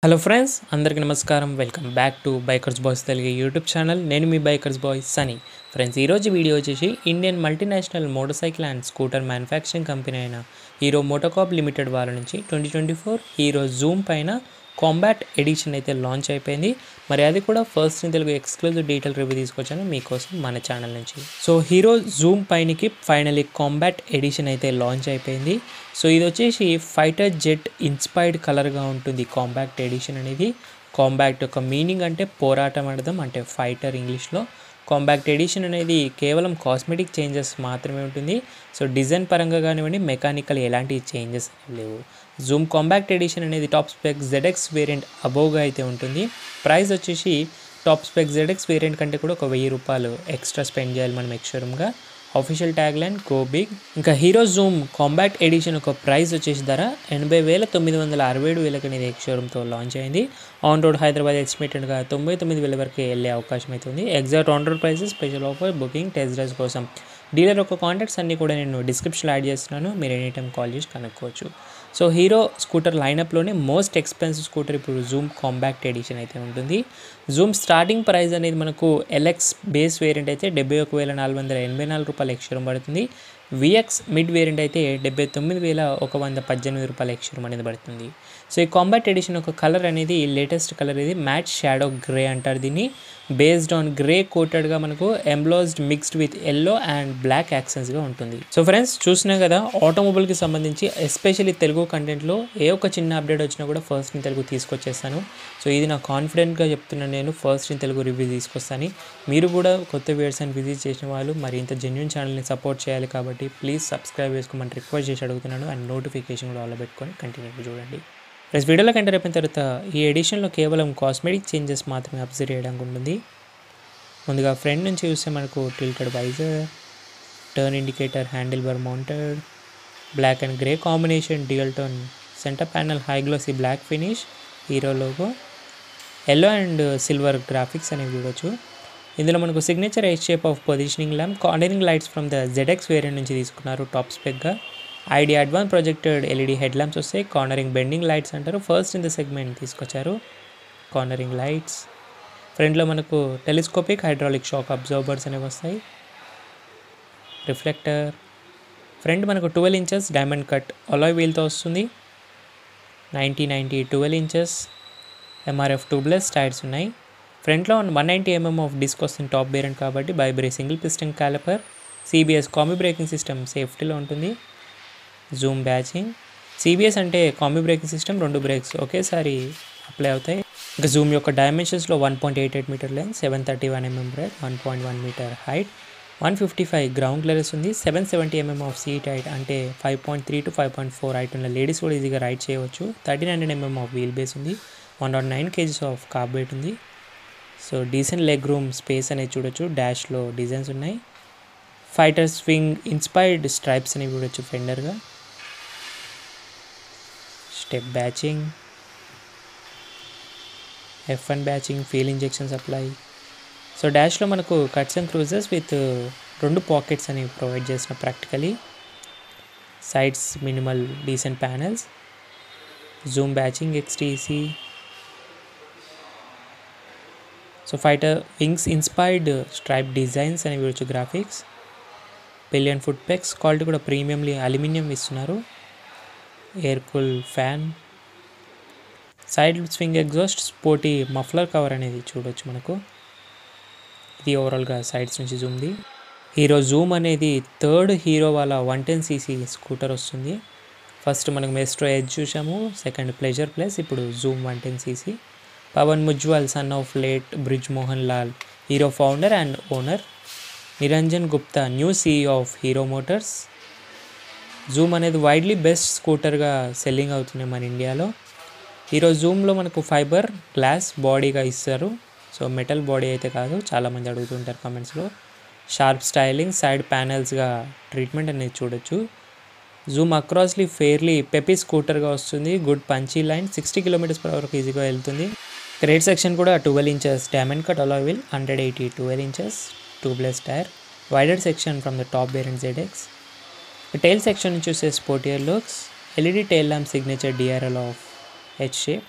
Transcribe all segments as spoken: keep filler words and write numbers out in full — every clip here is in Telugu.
హలో ఫ్రెండ్స్, అందరికీ నమస్కారం. Welcome back to bikers boys Telugu YouTube channel. నేను మీ బైకర్స్ బాయ్ సనీ. ఫ్రెండ్స్, ఈరోజు వీడియో వచ్చేసి Indian multinational motorcycle and scooter manufacturing company అయిన హీరో మోటోకార్ప్ లిమిటెడ్ వాళ్ళ నుంచి twenty twenty four hero Xoom పైన కాంబాట్ ఎడిషన్ అయితే లాంచ్ అయిపోయింది. మరి అది కూడా first in Telugu exclusive detail review తీసుకొచ్చాను మీకోసం మన ఛానల్ నుంచి. సో హీరో జూమ్ పైనకి ఫైనలీ కాంబాట్ ఎడిషన్ అయితే లాంచ్ అయిపోయింది. సో ఇది వచ్చేసి ఫైటర్ జెట్ ఇన్స్పైర్డ్ కలర్గా ఉంటుంది కాంబాక్ట్ ఎడిషన్ అనేది. కాంబాక్ట్ యొక్క మీనింగ్ అంటే పోరాటం అర్థం, అంటే ఫైటర్ ఇంగ్లీష్లో. కాంబాక్ట్ ఎడిషన్ అనేది కేవలం కాస్మెటిక్ చేంజెస్ మాత్రమే ఉంటుంది. సో డిజైన్ పరంగా కానివ్వండి, మెకానికల్ ఎలాంటి చేంజెస్ లేవు. జూమ్ కాంబాక్ట్ ఎడిషన్ అనేది టాప్ స్పెక్ జెడ్ఎక్స్ వేరియంట్ అబోవ్గా అయితే ఉంటుంది. ప్రైస్ వచ్చేసి టాప్ స్పెక్ జెడ్ఎక్స్ వేరియంట్ కంటే కూడా ఒక వెయ్యి రూపాయలు ఎక్స్ట్రా స్పెండ్ చేయాలి మనం ఎక్స్షోరూమ్గా. Official tag line go big. ఇంకా హీరో జూమ్ కాంబాక్ట్ ఎడిషన్ ఒక ప్రైస్ వచ్చేసి ధర ఎనభై వేల తొమ్మిది వందల అరవై ఏడు వేలకు అనేది ఎక్స్షోరూమ్తో లాంచ్ అయింది. ఆన్ రోడ్ హైదరాబాద్ ఎస్టిమేటెడ్గా తొంభై తొమ్మిది వేల వరకు వెళ్ళే అవకాశం అయితే ఉంది. Exact on road prices, special offer, booking, test drives కోసం డీలర్ యొక్క కాంటాక్ట్స్ అన్నీ కూడా నేను డిస్క్రిప్షన్లో యాడ్ చేస్తున్నాను. మీరు ఎనీ టైం కాల్ చేసి కనుక్కోవచ్చు. సో హీరో స్కూటర్ లైనప్లోనే మోస్ట్ ఎక్స్పెన్సివ్ స్కూటర్ ఇప్పుడు జూమ్ కాంబాక్ట్ ఎడిషన్ అయితే ఉంటుంది. జూమ్ స్టార్టింగ్ ప్రైస్ అనేది మనకు ఎల్ఎక్స్ బేస్ వేరియంట్ అయితే డెబ్బై ఒక వేల నాలుగు వందల ఎనభై నాలుగు రూపాయలు ఎక్స్షోరూమ్ పడుతుంది. విఎక్స్ మిడ్ వేరియంట్ అయితే డెబ్బై తొమ్మిది వేల ఒక వంద పద్దెనిమిది రూపాయల ఎక్స్షోరూమ్ అనేది పడుతుంది. సో ఈ కాంబాక్ట్ ఎడిషన్ ఒక కలర్ అనేది లేటెస్ట్ కలర్ ఇది మ్యాట్ షాడో గ్రే అంటారు దీన్ని. బేస్డ్ ఆన్ గ్రే కోటెడ్గా మనకు embossed mixed with yellow and black యాక్సెన్స్గా ఉంటుంది. సో ఫ్రెండ్స్, చూసినా కదా ఆటోమొబైల్కి సంబంధించి ఎస్పెషల్లీ తెలుగు కంటెంట్లో ఏ ఒక్క చిన్న అప్డేట్ వచ్చినా కూడా ఫస్ట్ ఇన్ తెలుగు తీసుకొచ్చేస్తాను. సో ఇది నా కాన్ఫిడెంట్గా చెప్తున్నాను, నేను ఫస్ట్ ఇన్ తెలుగు రివ్యూ తీసుకొస్తాను. మీరు కూడా కొత్త వ్యూవర్స్ అని విజిట్ చేసిన వాళ్ళు మరి ఇంత జెన్యూన్ ఛానల్ని సపోర్ట్ చేయాలి కాబట్టి ప్లీజ్ సబ్స్క్రైబ్ చేసుకోమని రిక్వెస్ట్ చేసి అడుగుతున్నాను. అండ్ నోటిఫికేషన్ కూడా ఆల్ పెట్టుకొని కంటిన్యూగా చూడండి. ప్లస్ వీడియోలో కంటే అయిపోయిన తర్వాత ఈ ఎడిషన్లో కేవలం కాస్మెటిక్ చేంజెస్ మాత్రమే అబ్జర్వ్ చేయడానికి ఉంటుంది. ముందుగా ఫ్రంట్ నుంచి చూస్తే మనకు tilted visor, turn indicator, handle bar mounted, black and grey combination dual tone centre panel, high glossy black finish, Hero logo, yellow and silver graphics అనేవి చూడొచ్చు. ఇందులో మనకు signature H shape of positioning lamp, cornering lights from the ZX variant నుంచి తీసుకున్నారు టాప్ స్పెక్గా. ID advance projected LED head lamps వస్తాయి. కార్నరింగ్ బెండింగ్ లైట్స్ అంటారు, ఫస్ట్ ఇన్ ద సెగ్మెంట్ తీసుకొచ్చారు కార్నరింగ్ లైట్స్. ఫ్రంట్లో మనకు టెలిస్కోపిక్ హైడ్రాలిక్ షాక్ అబ్జర్వర్స్ అనేవి వస్తాయి. రిఫ్లెక్టర్ ఫ్రంట్ మనకు twelve inches diamond cut alloy వీల్తో వస్తుంది. Ninety ninety twelve inches MRF tubeless tyres ఉన్నాయి. ఫ్రంట్లో one ninety mm of disc వస్తుంది టాప్ వేరియంట్ కాబట్టి. Bybre single piston caliper, CBS combi braking system సేఫ్టీలో ఉంటుంది. జూమ్ బ్యాచింగ్, సిబిఎస్ అంటే కాంబీ బ్రేకింగ్ సిస్టమ్, రెండు బ్రేక్స్ ఒకేసారి అప్లై అవుతాయి. ఇంకా జూమ్ యొక్క డైమెన్షన్స్లో one point eight eight metre length, seven thirty one mm break, one point one metre height, one fifty five ground clearance ఉంది. Seven seventy mm of seat height, అంటే five point three to five point four height ఉన్న లేడీస్ కూడా ఈజీగా రైడ్ చేయవచ్చు. Thirteen hundred mm of wheel base ఉంది. One not nine kgs of kerb weight ఉంది. So decent leg room space అనేది చూడొచ్చు. డాష్లో డిజైన్స్ ఉన్నాయి. ఫైటర్ స్వింగ్ ఇన్స్పైర్డ్ స్ట్రైప్స్ అనేవి చూడొచ్చు ఫెండర్గా. Step badging, F one badging, feel injection supply. So డాష్లో మనకు కట్స్ అండ్ క్రూజెస్ విత్ రెండు పాకెట్స్ అనేవి ప్రొవైడ్ చేసిన practically. Sides minimal decent panels. Xoom badging Xtec. So fighter wings inspired stripe designs అనేవి చూడొచ్చు. Graphics, pillion foot pegs quality కూడా ప్రీమియంలీ అల్యూమినియం ఇస్తున్నారు. Air cool fan, side swing exhaust, sporty muffler cover అనేది చూడొచ్చు మనకు. ఇది ఓవరాల్గా సైడ్స్ నుంచి జూమ్ది. హీరో జూమ్ అనేది థర్డ్ హీరో వాళ్ళ వన్ టెన్ సీసీ స్కూటర్ వస్తుంది. ఫస్ట్ మనకు మెస్ట్రో ఎడ్జ్ చూసాము, సెకండ్ ప్లెజర్ ప్లస్, ఇప్పుడు Xoom one ten CC. Pawan Munjal, son of late Brij Mohan Lall, Hero founder and owner. Niranjan Gupta, new CEO of Hero motors. Xoom అనేది వైడ్లీ బెస్ట్ స్కూటర్గా సెల్లింగ్ అవుతున్నాయి మన ఇండియాలో. హీరో జూమ్లో మనకు ఫైబర్ గ్లాస్ బాడీగా ఇస్తారు. సో మెటల్ బాడీ అయితే కాదు, చాలామంది అడుగుతుంటారు కమెంట్స్లో. షార్ప్ స్టైలింగ్, సైడ్ ప్యానల్స్గా ట్రీట్మెంట్ అనేది చూడొచ్చు. జూమ్ అక్రాస్లీ ఫెయిర్లీ పెపీ స్కూటర్గా వస్తుంది. Good punchy line, sixty kilometres per అవర్కి ఈజీగా వెళ్తుంది. రేట్ సెక్షన్ కూడా twelve inches diamond cut alloy wheel, hundred eighty twelve inches tubeless tyre, wider section from the top variant ZX. Tail section నుంచి చూసే sportier looks, LED tail lamp signature DRL of H shape,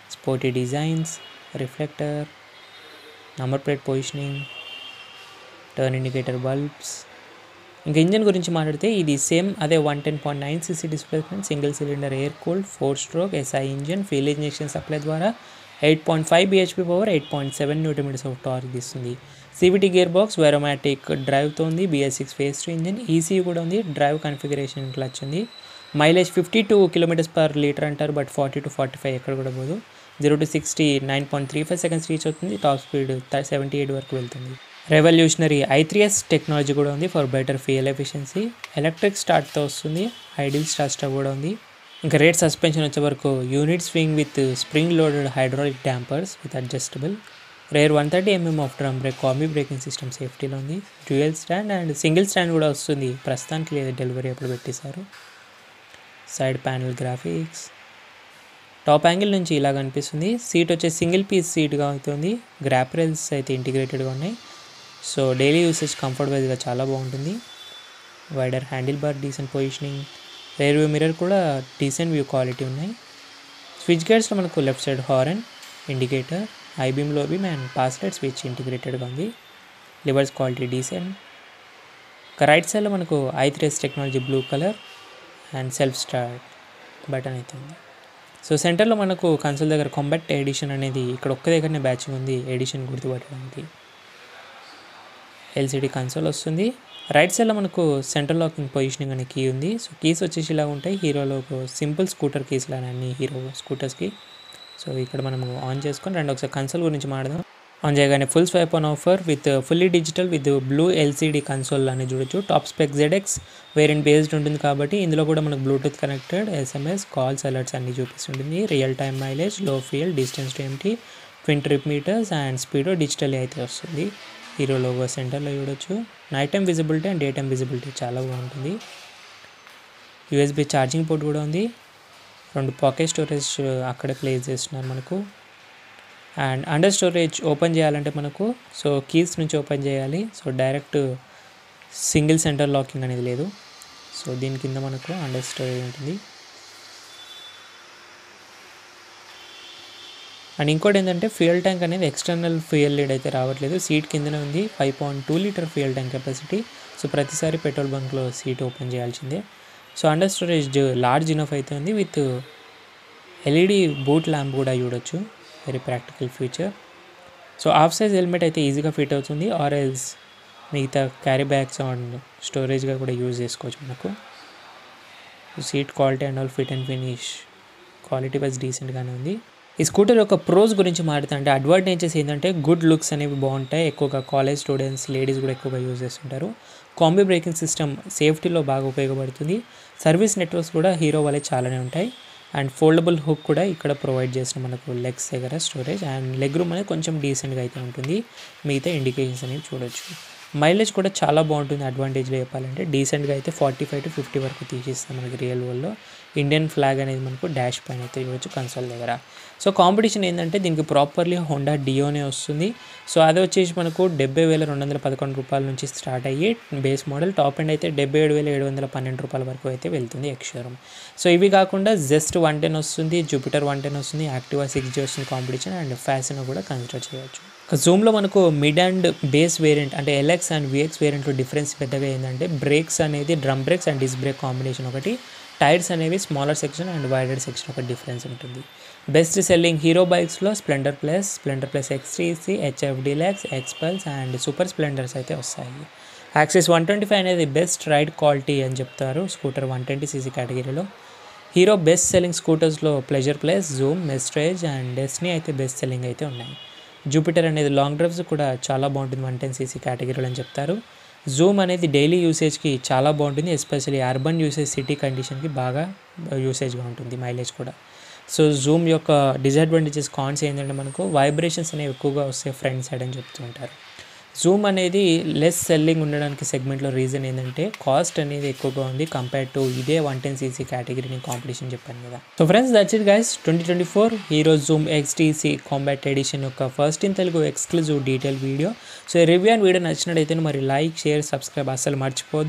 sporty designs, reflector, number plate positioning, turn indicator bulbs. ఇంకా ఇంజన్ గురించి మాట్లాడితే ఇది సేమ్ అదే one ten point nine CC displacement, single cylinder air cooled four stroke SI engine, fuel injection supply ద్వారా eight point five BHP power, eight point seven newton metres of torque ఇస్తుంది. సివిటీ గేర్ బాక్స్, వెరోమాటిక్ డ్రైవ్తో ఉంది. BS six phase two engine, ECU కూడా ఉంది. డ్రైవ్ కన్ఫిగరేషన్ క్లచ్ ఉంది. Mileage fifty two kilometres per litre అంటారు, but forty to forty five ఎక్కడ కూడా పోదు. Zero to sixty nine point three five seconds reach అవుతుంది. టాప్ స్పీడ్ సెవెంటీ ఎయిట్ వరకు వెళ్తుంది. Revolutionary I three S technology కూడా ఉంది for better fuel efficiency. Electric స్టార్ట్తో వస్తుంది. ఐడిల్ స్టార్ట్ స్టాప్ కూడా ఉంది. ఇంకా రేట్ సస్పెన్షన్ వచ్చే వరకు unit swing with spring loaded hydraulic dampers with adjustable. Rear one thirty MM of drum brake combi braking system సేఫ్టీలో ఉంది. Dual stand and single stand కూడా వస్తుంది. ప్రస్తుతానికి లేదు, డెలివరీ అప్పుడు పెట్టేశారు. Side panel graphics, top angle నుంచి ఇలా కనిపిస్తుంది. సీట్ వచ్చే సింగిల్ పీస్ సీట్గా అవుతుంది. గ్రాప్ రైల్స్ అయితే ఇంటిగ్రేటెడ్గా ఉన్నాయి. సో డైలీ యూసేజ్ కంఫర్ట్ వైజ్గా చాలా బాగుంటుంది. Wider handle bar, decent positioning. Rear view mirror కూడా డీసెంట్ వ్యూ క్వాలిటీ ఉన్నాయి. స్విచ్ గేర్స్లో మనకు left side horn, indicator, high beam, low beam and pass light switch ఇంటిగ్రేటెడ్గా ఉంది. Levers quality decent. ఇక రైట్ సైడ్లో మనకు I three S technology blue colour and self start button అయితే ఉంది. సో సెంటర్లో మనకు కన్సోల్ దగ్గర కాంబాట్ ఎడిషన్ అనేది ఇక్కడ ఒక్క దగ్గరనే బ్యాచింగ్ ఉంది ఎడిషన్ గుర్తుపట్టడానికి. ఎల్సిడి కన్సోల్ వస్తుంది. రైట్ సైడ్లో మనకు సెంటర్ లాకింగ్ పొజిషనింగ్ అనే కీ ఉంది. సో కీస్ వచ్చేసి ఇలా ఉంటాయి. హీరోలో సింపుల్ స్కూటర్ కీస్ లానే అన్ని హీరో స్కూటర్స్కి. సో ఇక్కడ మనము ఆన్ చేసుకొని రెండు ఒకసారి కన్సోల్ గురించి మాట్లాడదాం. ఆన్ చేయగానే full swipe on offer with fully digital with blue LCD console అని చూడొచ్చు. Top spec ZX variant based ఉంటుంది కాబట్టి ఇందులో కూడా మనకు Bluetooth connected, SMS, calls, alerts అన్నీ చూపిస్తుంటుంది. Real time mileage, low fuel, distance to empty, twin trip meters and speedo digital అయితే వస్తుంది. హీరో లోగో సెంటర్లో చూడొచ్చు. Night time visibility and day time visibility చాలా బాగుంటుంది. యూఎస్బి ఛార్జింగ్ పోర్ట్ కూడా ఉంది. రెండు పాకెట్ స్టోరేజ్ అక్కడే ప్లేస్ చేస్తున్నారు మనకు. అండ్ అండర్ స్టోరేజ్ ఓపెన్ చేయాలంటే మనకు సో కీస్ నుంచి ఓపెన్ చేయాలి. So direct single centre locking అనేది లేదు. సో దీని కింద మనకు అండర్ స్టోరేజ్ ఉంటుంది. అండ్ ఇంకోటి ఏంటంటే ఫ్యూయల్ ట్యాంక్ అనేది ఎక్స్టర్నల్ ఫ్యూయల్ లీడ్ అయితే రావట్లేదు. సీట్ కిందనే ఉంది. Five point two litre fuel tank capacity. So ప్రతిసారి పెట్రోల్ బంక్లో సీట్ ఓపెన్ చేయాల్సిందే. So under storage large enough అయితే ఉంది. విత్ ఎల్ఈడి బూట్ ల్యాంప్ కూడా చూడొచ్చు. Very practical feature. So half size helmet అయితే ఈజీగా ఫిట్ అవుతుంది. ఆర్ ఎల్స్ మిగతా క్యారీ బ్యాగ్స్ అండ్ స్టోరేజ్గా కూడా యూజ్ చేసుకోవచ్చు మనకు. Seat quality and all fit and finish quality wise డీసెంట్గానే ఉంది. ఈ స్కూటర్ యొక్క ప్రోస్ గురించి మాట్లాడుతుంటే అడ్వాంటేజెస్ ఏంటంటే గుడ్ లుక్స్ అనేవి బాగుంటాయి. ఎక్కువగా కాలేజ్ స్టూడెంట్స్, లేడీస్ కూడా ఎక్కువగా యూజ్ చేస్తుంటారు. కాంబీ బ్రేకింగ్ సిస్టమ్ సేఫ్టీలో బాగా ఉపయోగపడుతుంది. సర్వీస్ నెట్వర్క్స్ కూడా హీరో వాళ్ళే చాలానే ఉంటాయి. అండ్ ఫోల్డబుల్ హుక్ కూడా ఇక్కడ ప్రొవైడ్ చేసిన మనకు లెగ్స్ దగ్గర స్టోరేజ్ అండ్ లెగ్ రూమ్ అనేది కొంచెం డీసెంట్గా అయితే ఉంటుంది. మిగతా ఇండికేషన్స్ అనేవి చూడొచ్చు. మైలేజ్ కూడా చాలా బాగుంటుంది. అడ్వాంటేజ్లో చెప్పాలంటే డీసెంట్గా అయితే ఫార్టీ ఫైవ్ టు ఫిఫ్టీ వరకు తీసిస్తాం మనకి రియల్ వరల్డ్లో. ఇండియన్ ఫ్లాగ్ అనేది మనకు డాష్ పైన అయితే చూడొచ్చు కన్సోల్ దగ్గర. సో కాంపిటీషన్ ఏంటంటే దీనికి ప్రాపర్లీ హోండా డియోనే వస్తుంది. సో అది వచ్చేసి మనకు డెబ్బై వేల రెండు వందల పదకొండు రూపాయల నుంచి స్టార్ట్ అయ్యి బేస్ మోడల్ టాప్ ఎండ్ అయితే డెబ్బై ఏడు వేల ఏడు వందల పన్నెండు రూపాయల వరకు అయితే వెళ్తుంది ఎక్స్షోరూమ్. సో ఇవి కాకుండా జస్ట్ వన్ టెన్ వస్తుంది, జూపిటర్ వన్ టెన్ వస్తుంది, యాక్టివా సిక్స్ జీ వస్తుంది కాంపిటీషన్ అండ్ ఫ్యాషన్ కూడా కన్సిడర్ చేయవచ్చు. జూమ్లో మనకు మిడ్ అండ్ బేస్ వేరియంట్ అంటే ఎల్ఎక్స్ అండ్ విఎక్స్ వేరియంట్లో డిఫరెన్స్ పెద్దగా ఏంటంటే బ్రేక్స్ అనేది drum brakes and disc brake combination ఒకటి, టైర్స్ అనేవి smaller section and wider section ఒక డిఫరెన్స్ ఉంటుంది. బెస్ట్ సెల్లింగ్ హీరో బైక్స్లో Splendor plus, Splendor plus X three C, HF Deluxe, Xpulse and super Splendors అయితే వస్తాయి. యాక్సిస్ వన్ ట్వంటీ ఫైవ్ అనేది బెస్ట్ రైడ్ క్వాలిటీ అని చెప్తారు స్కూటర్ వన్ ట్వంటీ సీసీ కేటగిరీలో. హీరో బెస్ట్ సెల్లింగ్ స్కూటర్స్లో ప్లెజర్ ప్లస్, జూమ్, మెస్ట్రేజ్ అండ్ డెస్నీ అయితే బెస్ట్ సెల్లింగ్ అయితే ఉన్నాయి. జూపిటర్ అనేది లాంగ్ డ్రైవ్స్ కూడా చాలా బాగుంటుంది వన్ టెన్ సీసీ కేటగిరీలో అని చెప్తారు. జూమ్ అనేది డైలీ యూసేజ్కి చాలా బాగుంటుంది, ఎస్పెషల్లీ అర్బన్ యూసేజ్, సిటీ కండిషన్కి బాగా యూసేజ్గా ఉంటుంది. మైలేజ్ కూడా. సో జూమ్ యొక్క డిసడ్వాంటేజెస్, కాన్స్ ఏంటంటే మనకు వైబ్రేషన్స్ అనేవి ఎక్కువగా వస్తాయి ఫ్రంట్ సైడ్ అని చెప్తూ ఉంటారు. జూమ్ అనేది లెస్ సెల్లింగ్ ఉండడానికి సెగ్మెంట్లో రీజన్ ఏంటంటే కాస్ట్ అనేది ఎక్కువగా ఉంది కంపేర్ టు ఇదే వన్ టెన్ సీసీ కేటగిరీని కాంపిటీషన్ చెప్పాను కదా. So friends that's it guys, twenty twenty four hero Zoom XTEC combat edition యొక్క first in Telugu exclusive detail video. So review and video నచ్చినట్టయితే మరి లైక్, షేర్, సబ్స్క్రైబ్ అస్సలు మర్చిపోదు.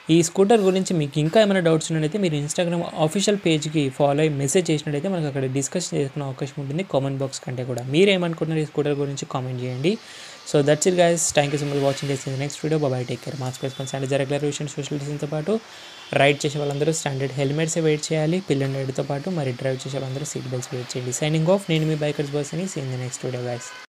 ఈ స్కూటర్ గురించి మీకు ఇంకా ఏమైనా డౌట్స్ ఉన్నట్టయితే మీరు ఇన్స్టాగ్రామ్ ఆఫీషియల్ పేజ్కి ఫాలో అయ్యి మెసేజ్ చేసినట్టయితే మనకు అక్కడ డిస్కస్ చేసుకునే అవకాశం ఉంటుంది కామెంట్ బాక్స్ కంటే కూడా. మీరు ఏమనుకుంటున్నారు ఈ స్కూటర్ గురించి కామెంట్ చేయండి. So that's it guys, thank you so much watching this next video. Bye, take care. Mask వేసుకొని శానిటైజర్ రెగ్యులరేషన్ సోషల్ డిస్టెన్స్తో పాటు రైడ్ చేసే వాళ్ళందరూ స్టాండర్డ్ హెల్మెట్స్ వెయిట్ చేయాలి. పిల్లల రైడ్తో పాటు మరి డ్రైవ్ చేసే వాళ్ళందరూ సీట్ బెల్ట్స్ వెయిట్ చేయండి. సైనింగ్ ఆఫ్, నేను మీ బైకర్స్ బాయ్స్ అని. See in the next video guys.